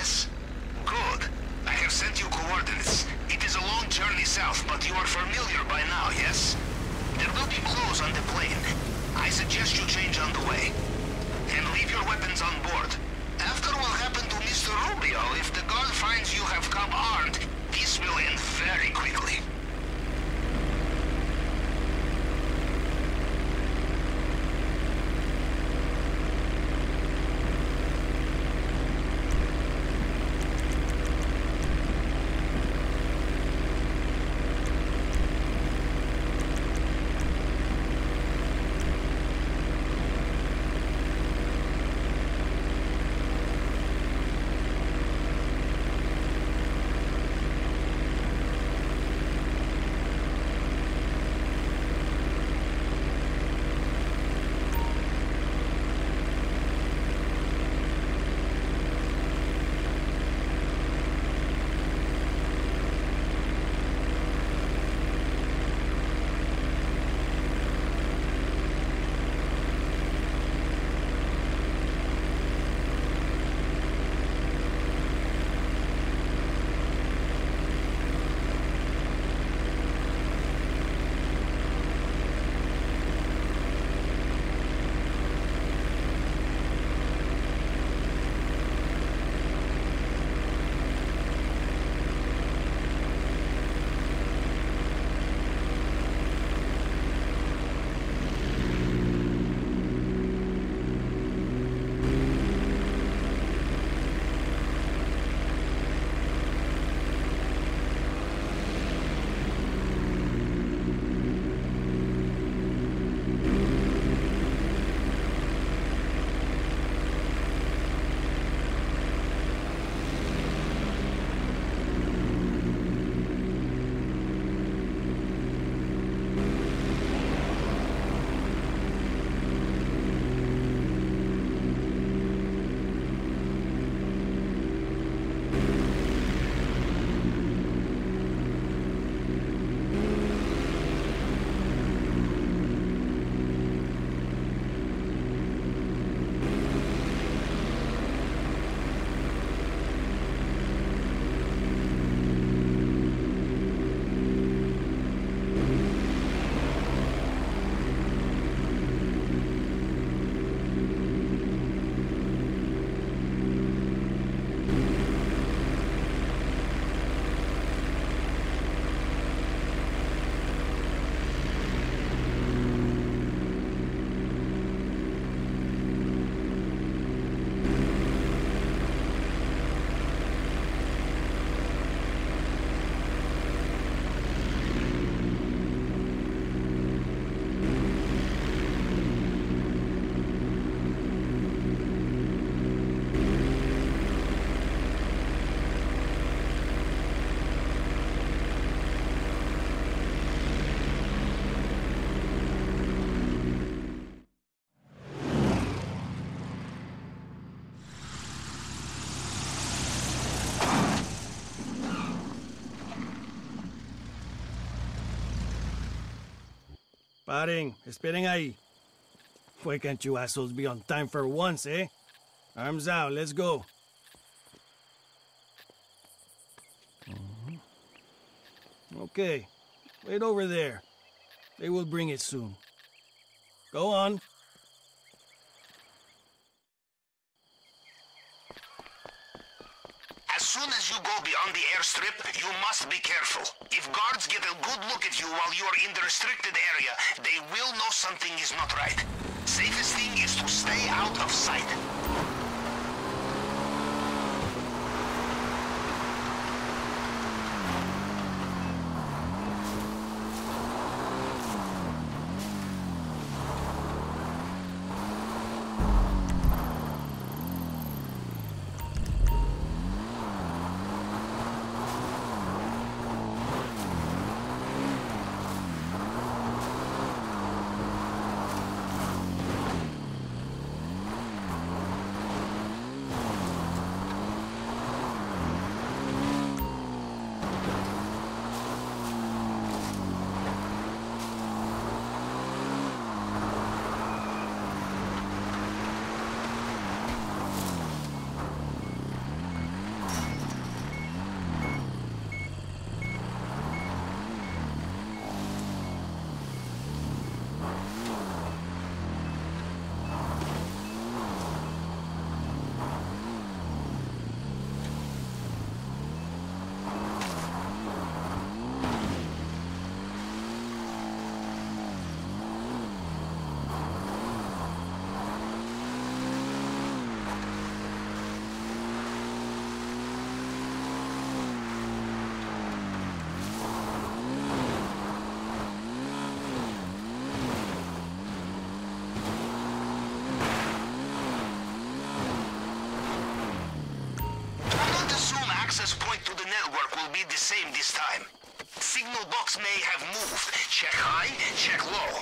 Yes? Good. I have sent you coordinates. It is a long journey south, but you are familiar by now, yes? There will be clothes on the plane. I suggest you change on the way. And leave your weapons on board. After what happened to Mr. Rubio, if the guard finds you have come armed, this will end very quickly. Paren, esperen ahí. Why can't you assholes be on time for once, eh? Arms out, let's go. Okay, wait over there. They will bring it soon. Go on. As soon as you go beyond the airstrip, you must be careful. If guards get a good look at you while you are in the restricted area, they will know something is not right. Safest thing is to stay out of sight. the same this time. Signal box may have moved. Check high, check low.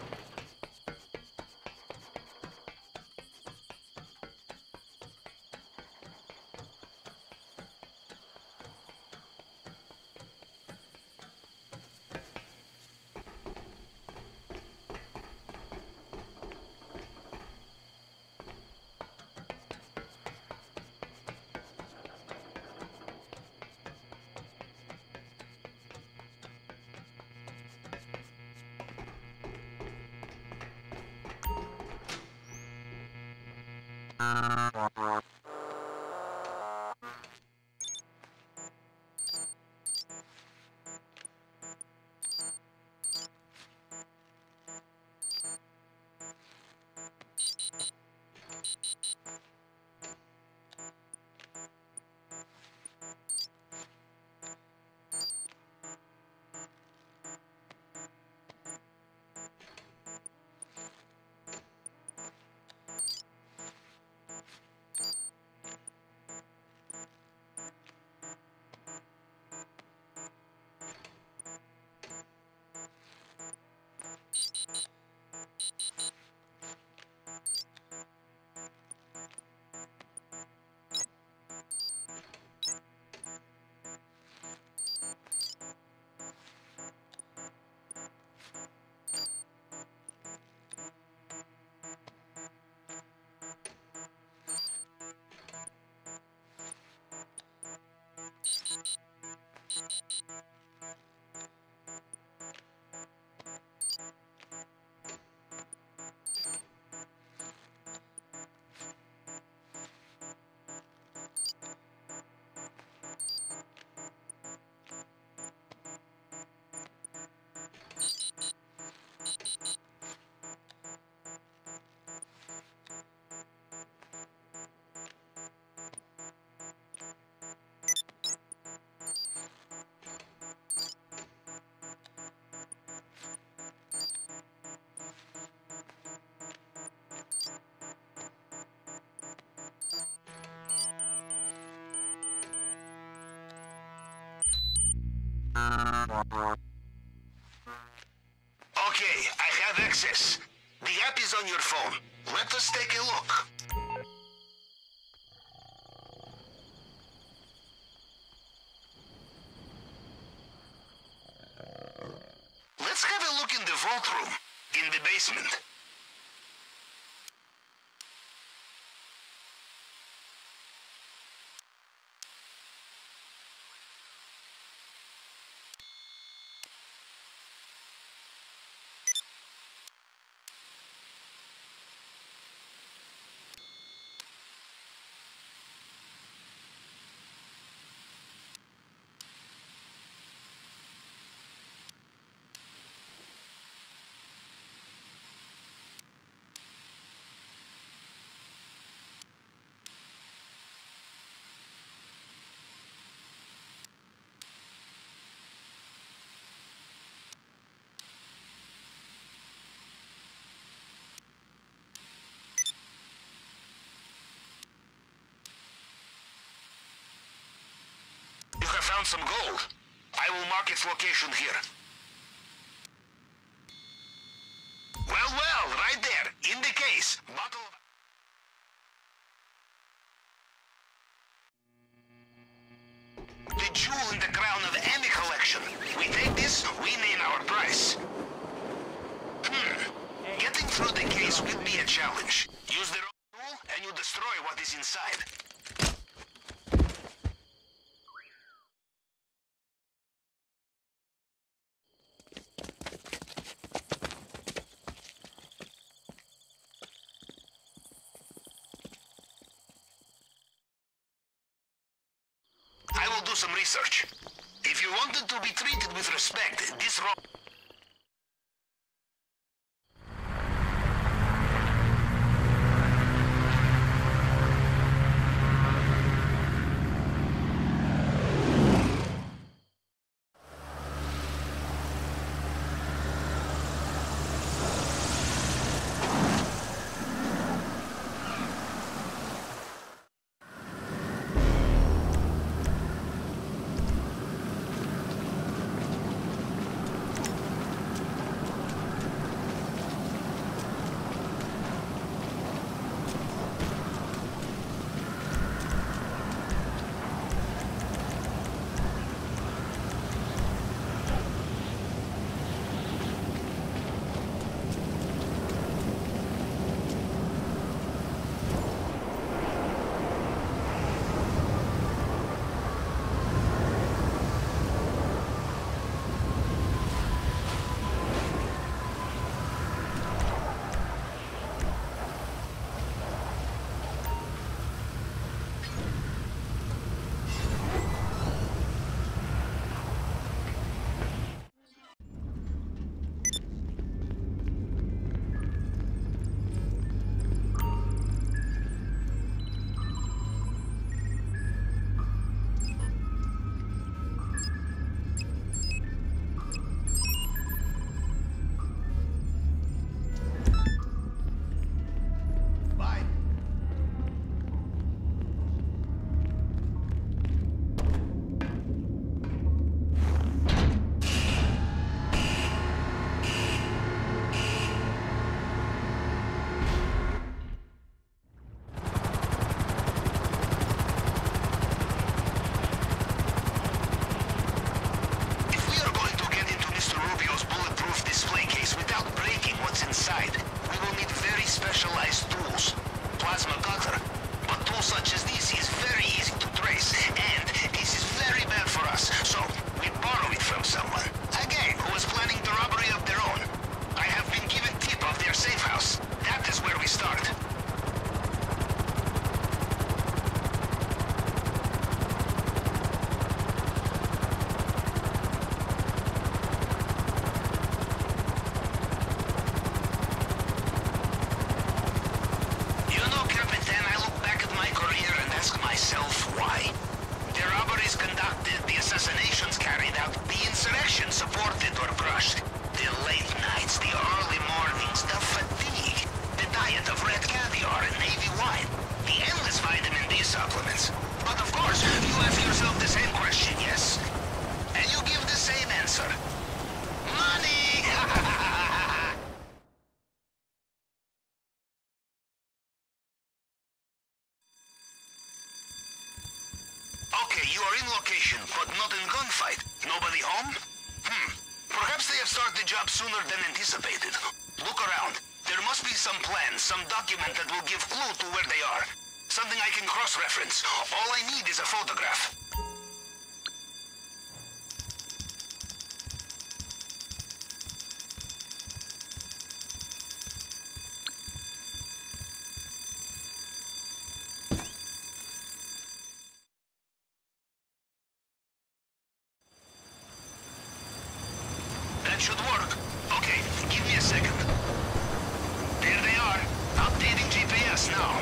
Okay, I have access. The app is on your phone. Let us take a look. Let's have a look in the vault room, in the basement. You have found some gold. I will mark its location here. Well, right there, in the case. Bottle of... The jewel in the crown of any collection. We take this, we name our price. Getting through the case will be a challenge. Use the wrong tool and you destroy what is inside. I will do some research. If you wanted to be treated with respect, this road... distorted or crushed. The late nights, the early mornings, the fatigue, the diet of red caviar and navy wine, the endless vitamin D supplements. But of course, you ask yourself the same question, yes? And you give the same answer. Money! Okay, you are in location, but not in gunfight. Nobody home? Perhaps they have started the job sooner than anticipated. Look around. There must be some plan, some document that will give clue to where they are. Something I can cross-reference. All I need is a photograph. That should work. Okay, give me a second. There they are. Updating GPS now.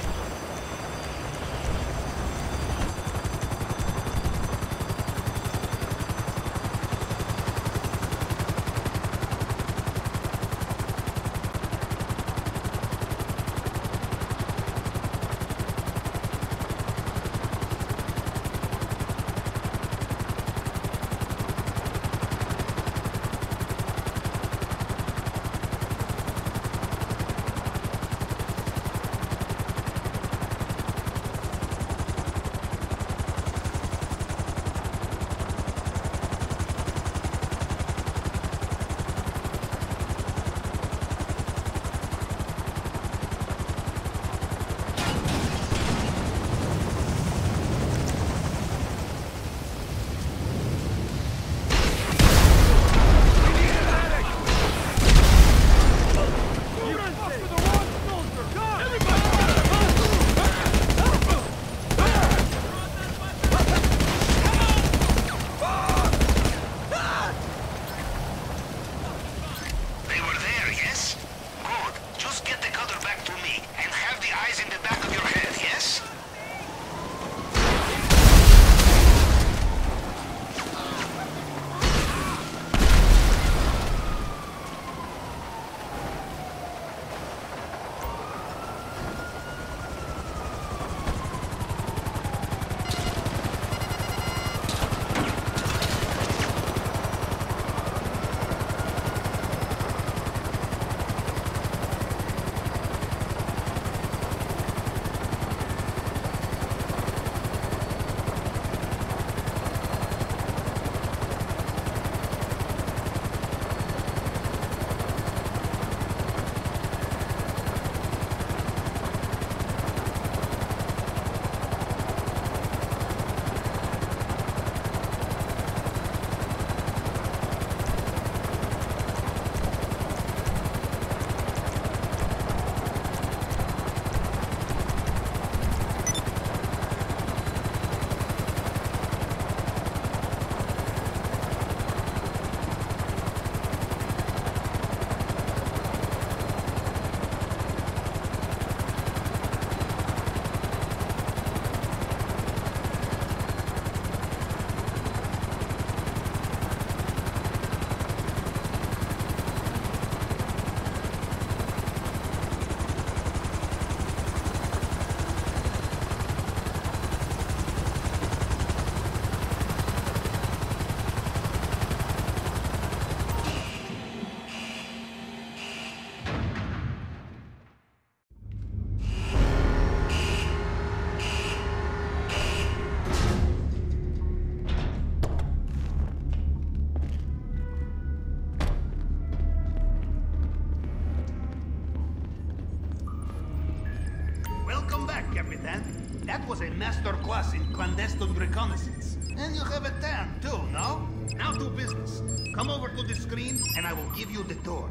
That was a master class in clandestine reconnaissance. And you have a tan, too, no? Now to business. Come over to the screen, and I will give you the tour.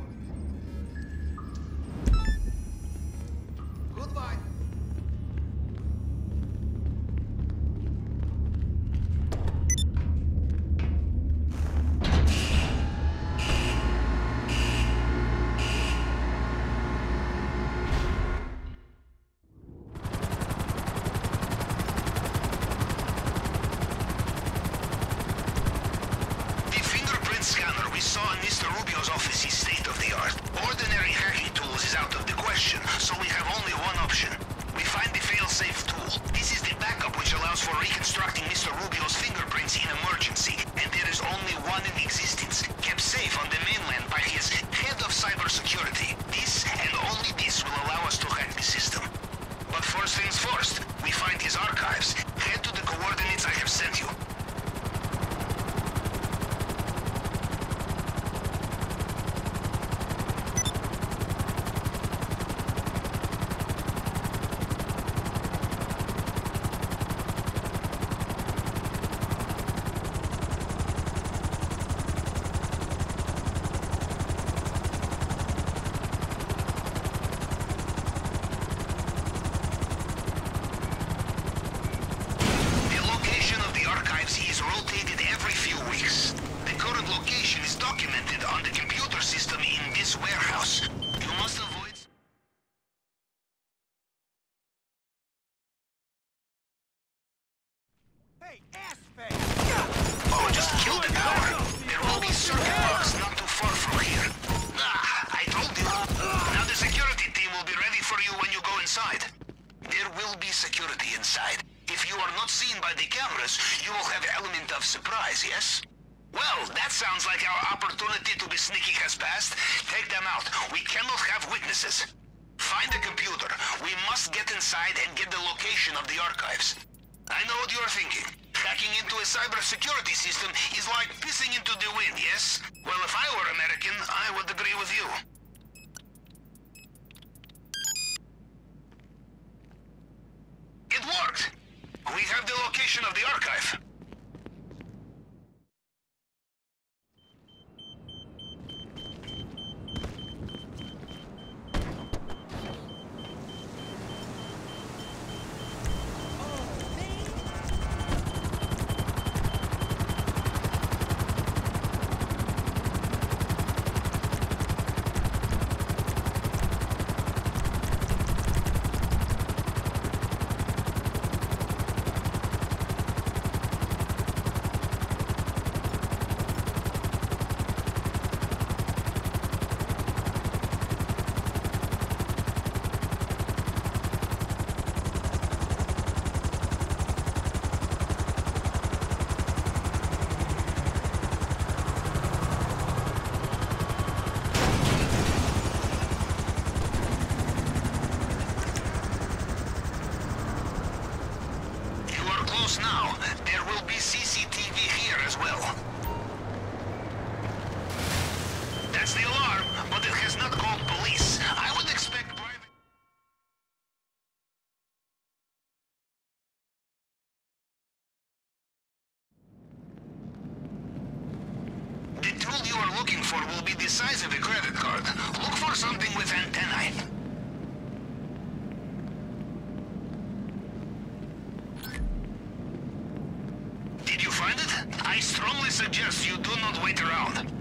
Goodbye. The fingerprint scanner we saw Rubio's office is state-of-the-art. Ordinary hacking tools is out of the question, so we have only one option. We find the fail-safe tool. This is the backup which allows for reconstructing Mr. Rubio's fingerprints in emergency, and there is only one in existence, kept safe on the mainland by his head of cybersecurity. This and only this will allow us to hack the system. But first things first, we find his archives. Head to the coordinates I have sent you. Oh, just killed the power. There will be circuit box not too far from here. I told you. Now the security team will be ready for you when you go inside. There will be security inside. If you are not seen by the cameras, you will have element of surprise, yes? Well, that sounds like our opportunity to be sneaky has passed. Take them out. We cannot have witnesses. Find the computer. We must get inside and get the location of the archives. I know what you're thinking. Hacking into a cybersecurity system is like pissing into the wind, yes? Well, if I were American, I would agree with you. It worked! We have the location of the archive. Now, there will be CCTV here as well. That's the alarm, but it has not called police. I would expect private... The tool you are looking for will be the size of a credit card. Look for something with antennae. I strongly suggest you do not wait around.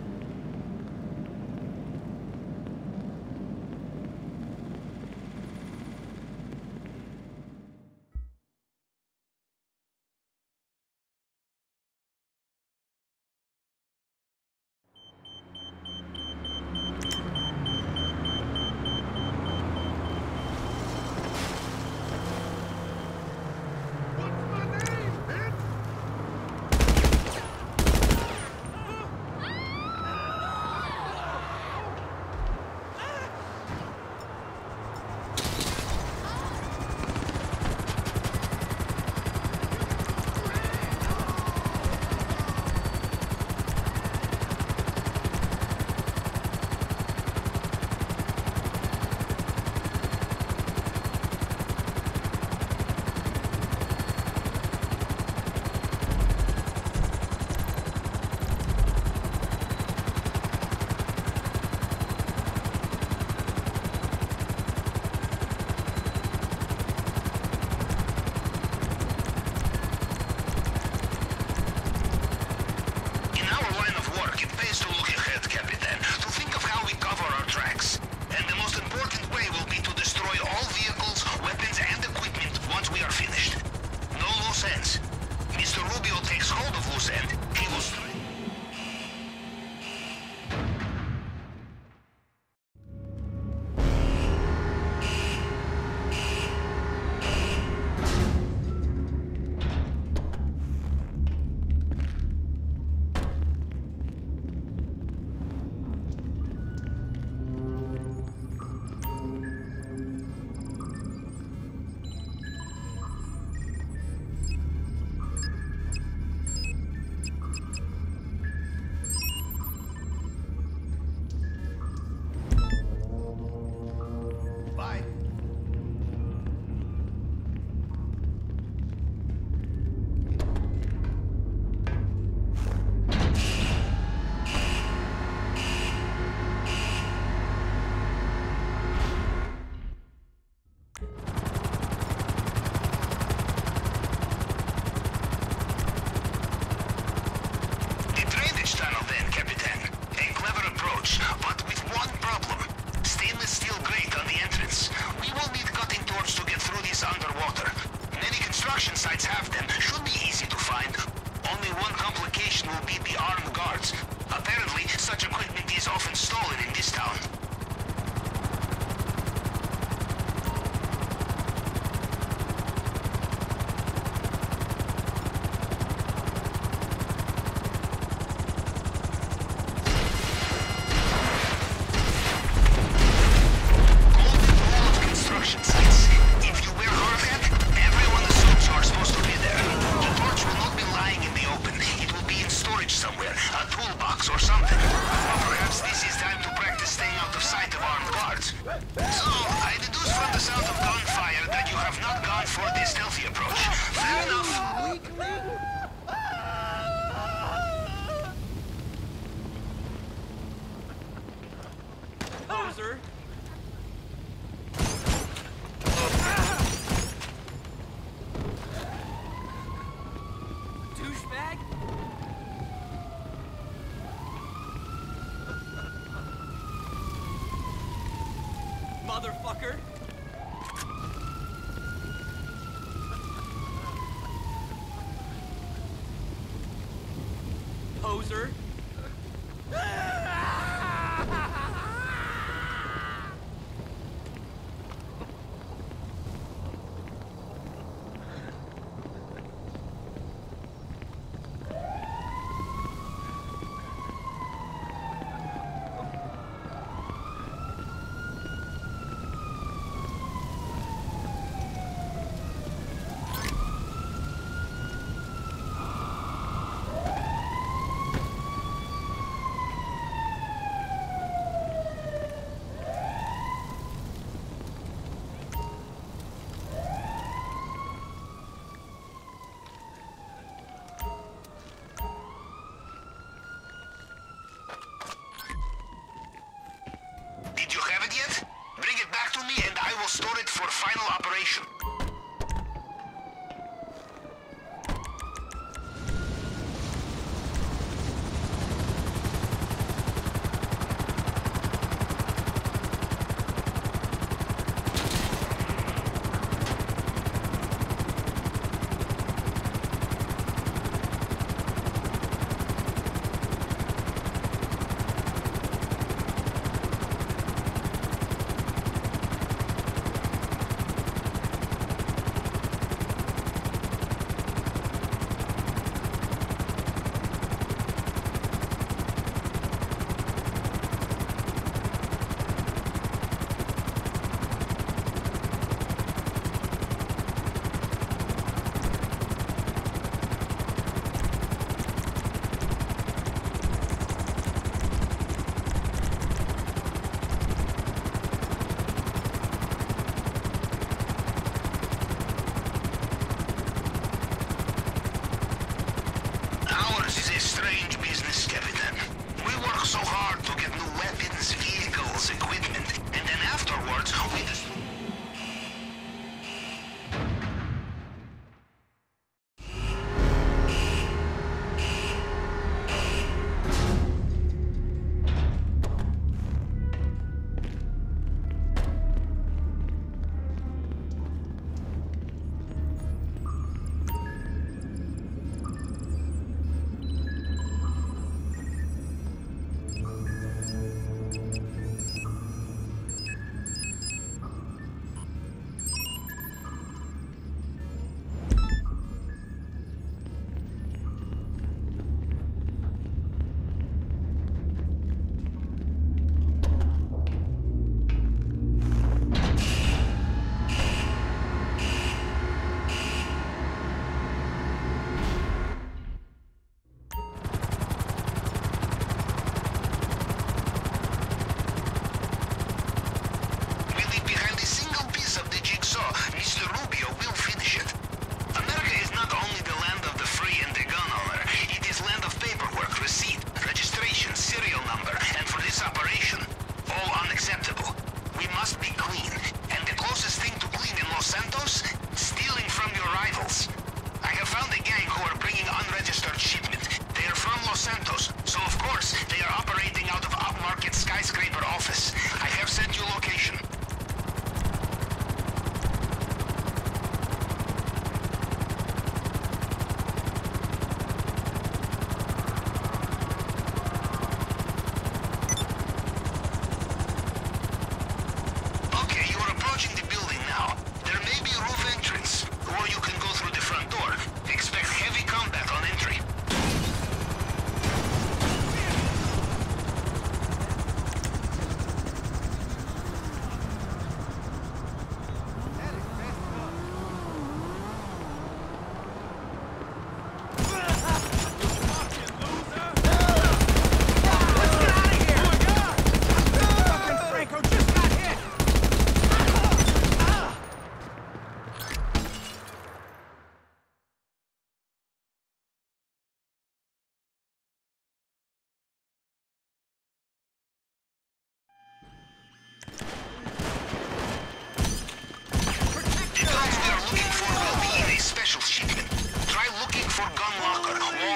or something. Or perhaps this is time to practice staying out of sight of armed guards. So, I deduce from the sound of gunfire that you have not gone for the stealthy approach. Fair enough. Poser. Douchebag. Motherfucker. Poser. Did you have it yet? Bring it back to me and I will store it for final operation.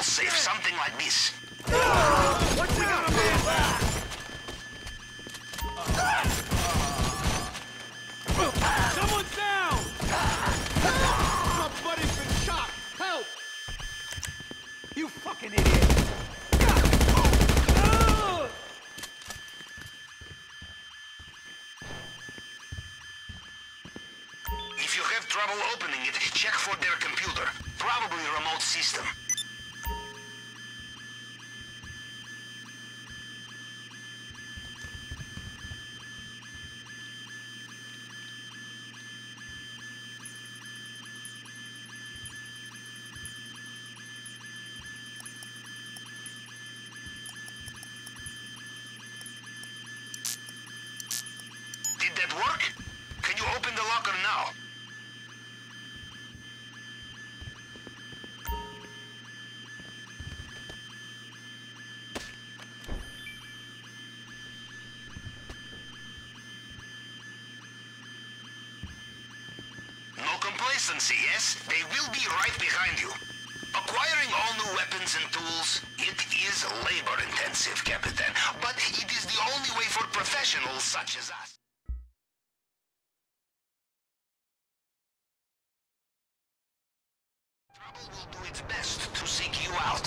safe, something like this. What you got a man back? Someone's down! My buddy's been shot! Help! You fucking idiot! If you have trouble opening it, check for their computer. Probably remote system. Did that work? Can you open the locker now? No complacency, yes? They will be right behind you. Acquiring all new weapons and tools, it is labor-intensive, Capitan. But it is the only way for professionals such as us. Trouble will do its best to seek you out.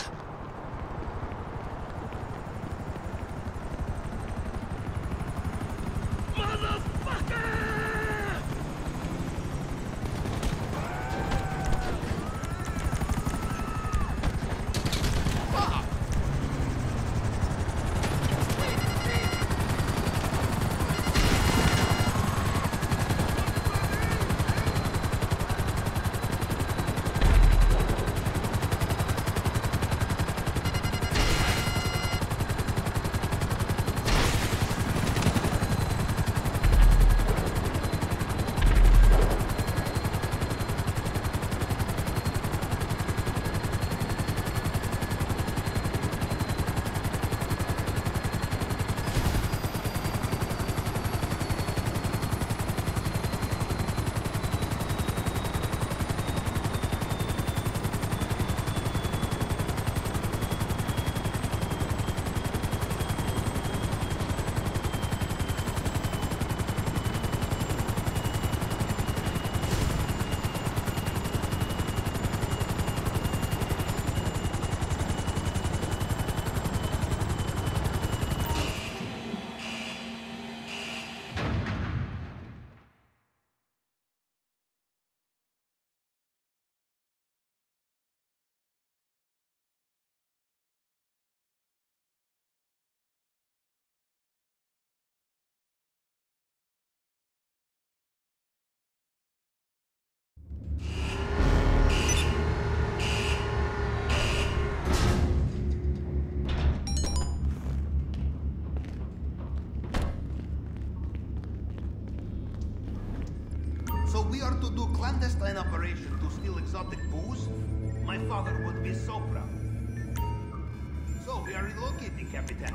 So we are to do clandestine operation to steal exotic booze? My father would be so proud. So we are relocating, Capitan.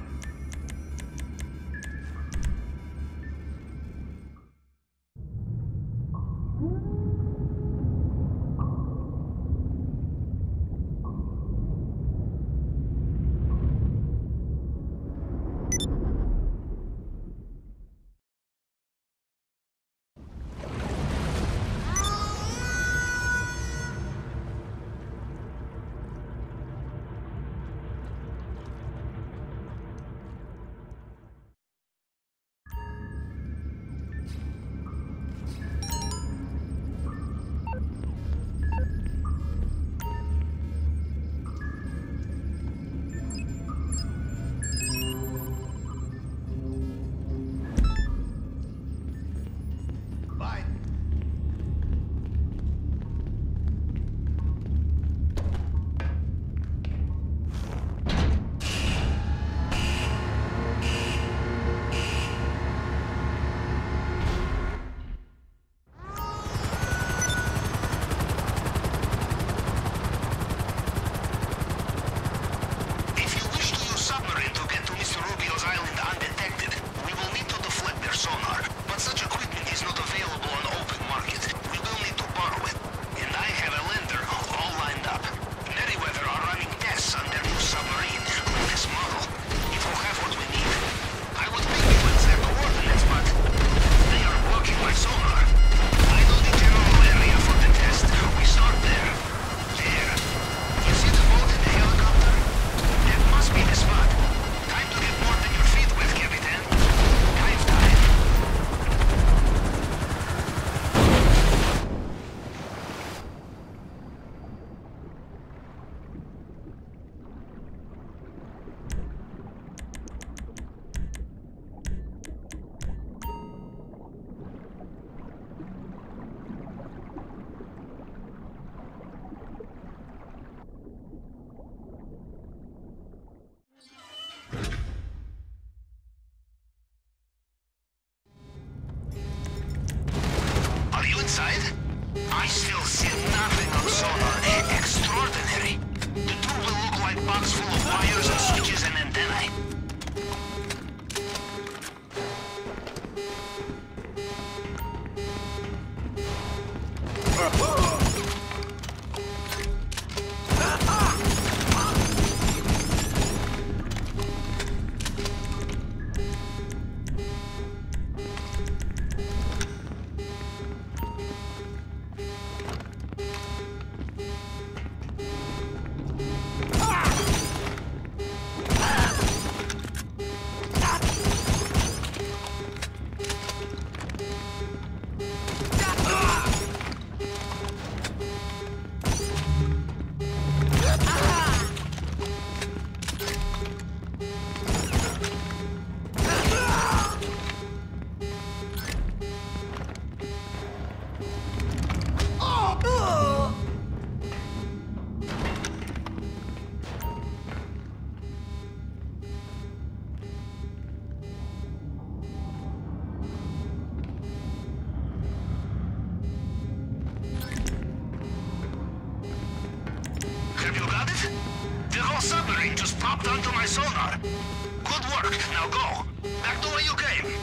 full of wires and switches and antennae. Submarine just popped onto my sonar. Good work. Now go. Back the way you came.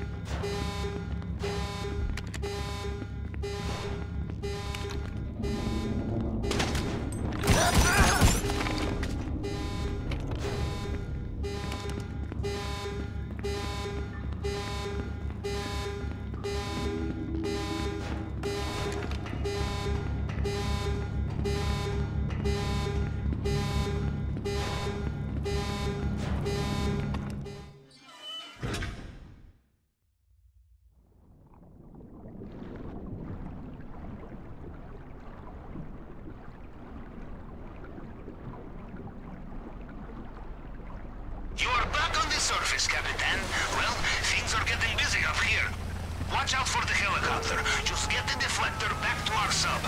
You are back on the surface, Capitan. Well, things are getting busy up here. Watch out for the helicopter. Just get the deflector back to our sub.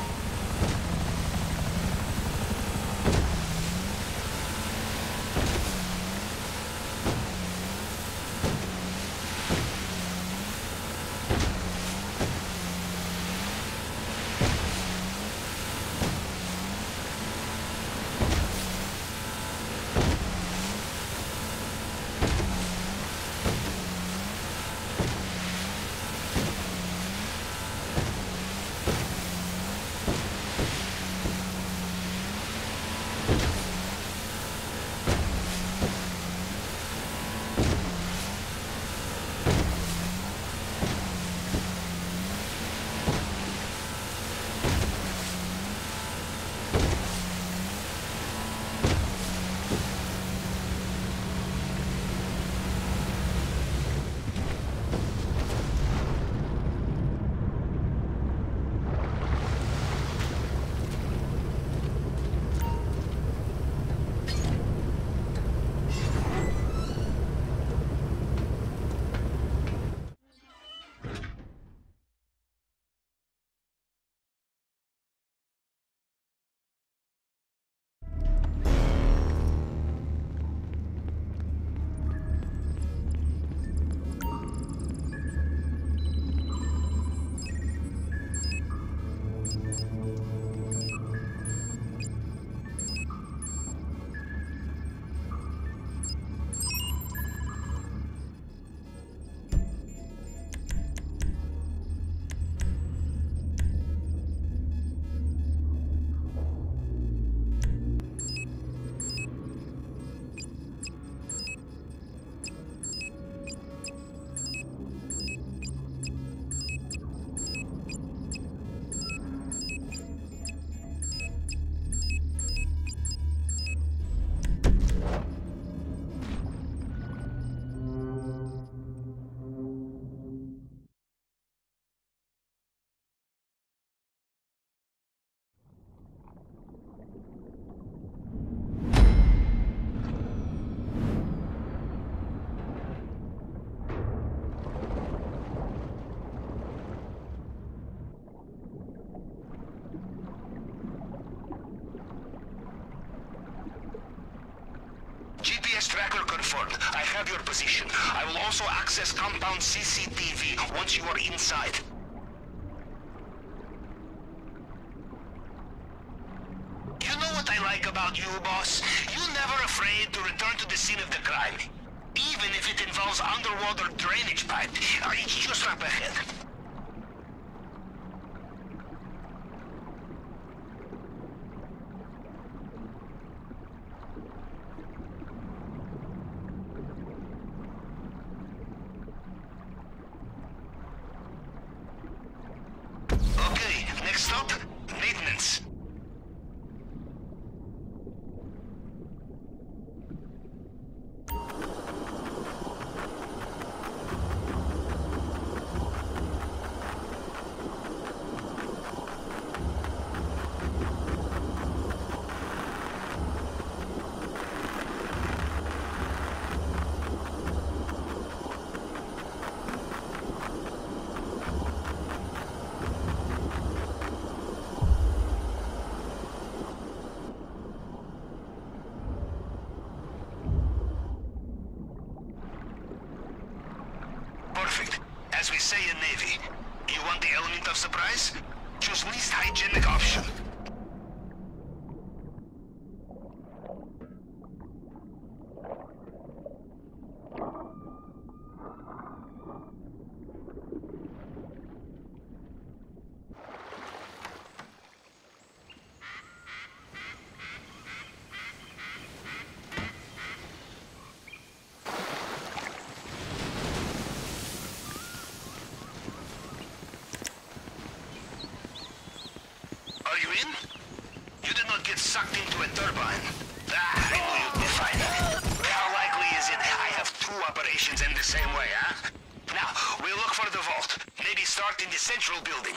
GPS tracker confirmed. I have your position. I will also access compound CCTV once you are inside. You know what I like about you, boss? You never never afraid to return to the scene of the crime. Even if it involves underwater drainage pipe. It's just up ahead. Okay, next stop, maintenance. Perfect. As we say in Navy, you want the element of surprise? Choose least hygienic option. Are you in? You did not get sucked into a turbine. I knew you'd be fine. How likely is it I have two operations in the same way, huh? Now, we'll look for the vault. Maybe start in the central building.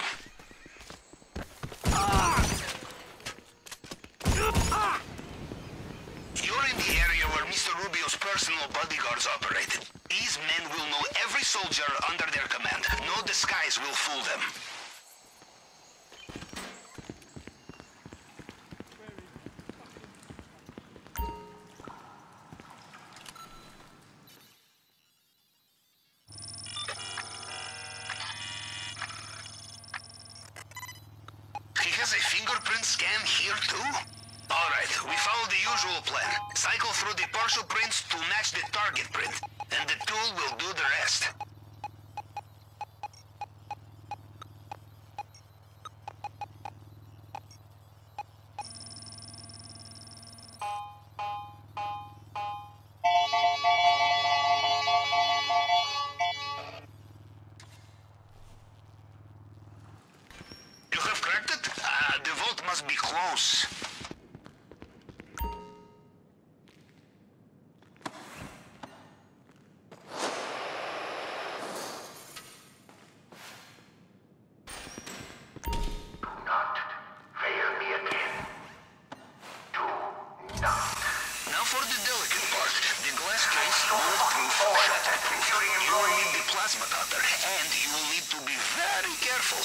You're in the area where Mr. Rubio's personal bodyguards operated. These men will know every soldier under their command. No disguise will fool them. He has a fingerprint scan here too? Alright, we follow the usual plan. Cycle through the partial prints to match the target print. And the tool will do the rest. You have cracked it? The vault must be close. Now for the delicate part, the glass case, bulletproof, shatterproof. You will need the plasma cutter, and you will need to be very careful.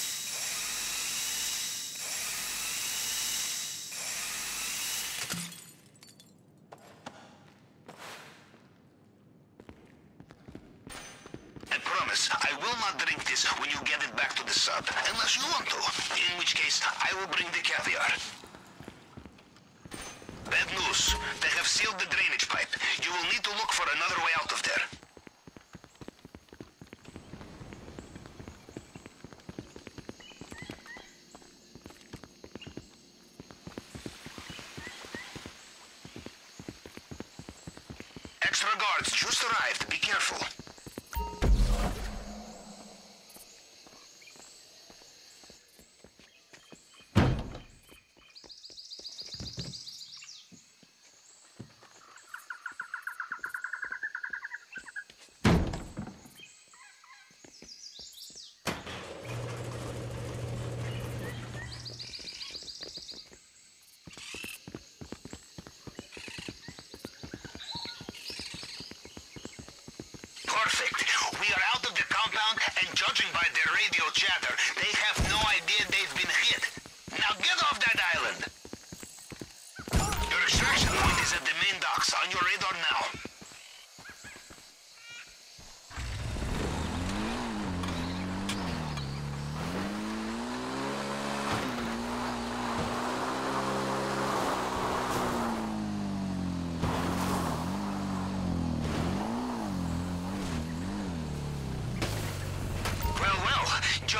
I promise, I will not drink this when you get it back to the sub, unless you want to, in which case I will bring the caviar. Bad news. They have sealed the drainage pipe. You will need to look for another way out of there. Extra guards just arrived. Be careful. Perfect. We are out of the compound, and judging by their radio chatter, they have no idea they've been hit. Now get off that island! Your extraction point is at the main docks, on your radar now.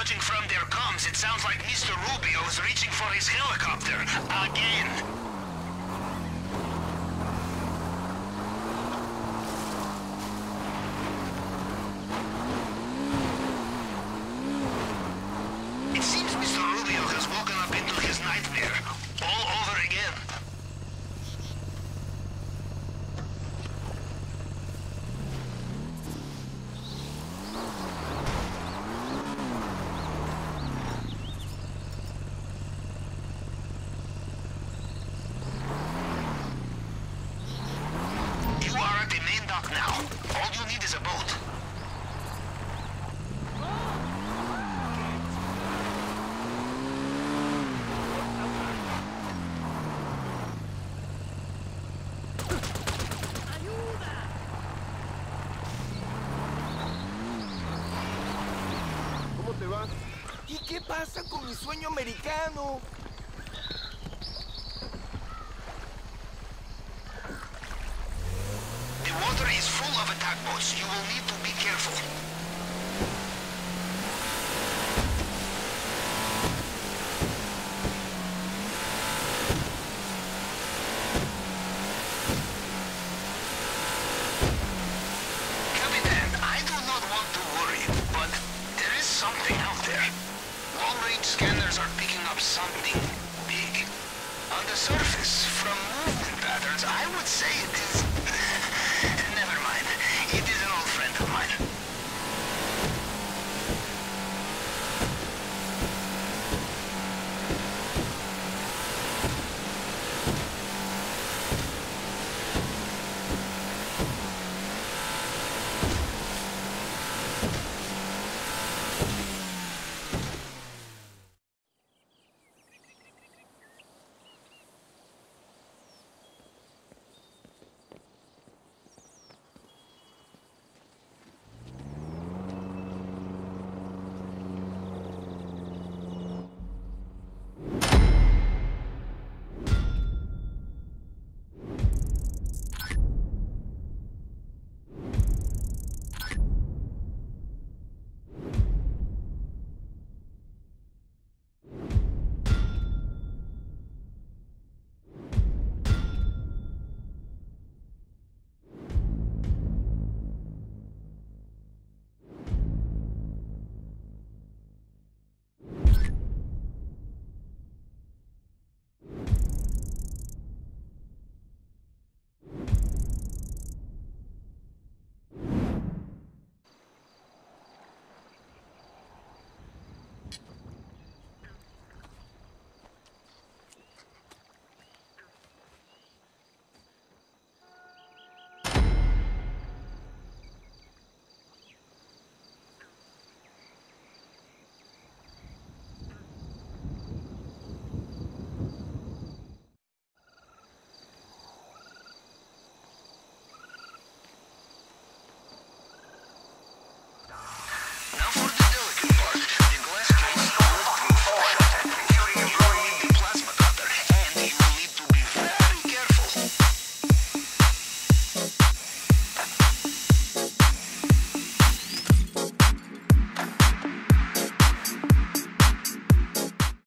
Judging from their comms, it sounds like Mr. Rubio is reaching for his helicopter again. It seems Mr. Rubio has woken up into his nightmare all over again. You are at the main dock now. All you need is a boat. ¿Y qué pasa con mi sueño americano? The water is full of attack boats. You will need to be careful. Capitan, I do not want to worry you, but there is something out there. Long-range scanners are picking up something big. On the surface, from